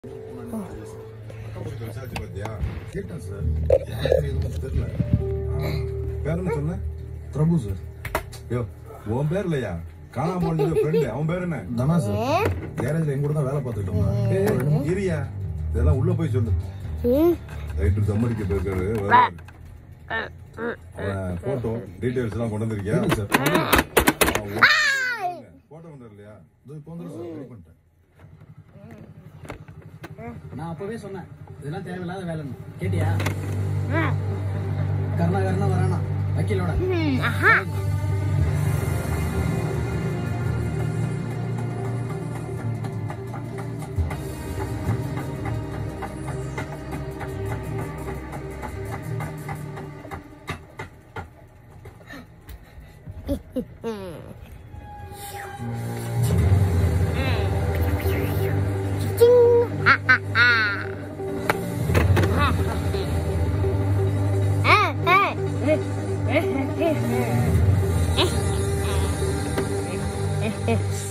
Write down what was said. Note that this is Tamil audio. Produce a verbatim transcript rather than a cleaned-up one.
கேட்டேன் சார். எதுவும் தெரியல. பேர் என்ன சொன்ன? பிரபு சார். யோ, உன் பேர் இல்லையா? காணாம போனது ஃப்ரெண்ட். அவன் பேர் என்ன? தனா சார். கேரேஜ்ல எங்க கூட தான் வேலை பார்த்துட்டு இருந்தான். இரியா, இதெல்லாம் உள்ள போய் சொல்லு. ரைட்டு தம்மடிக்க போயிருக்காரு. போட்டோ டீடைல்ஸ் எல்லாம் கொண்டு வந்திருக்கியா? சார். போட்டோ கொண்டு வரலையா? இப்போ வந்து சார் ரெடி பண்ணிட்டேன். நான் அப்பவே சொன்னேன் இதெல்லாம் தேவையில்லாத வேலைன்னு. கேட்டியா? கர்ணா கர்ணா வரானா வக்கீலோட. Eh.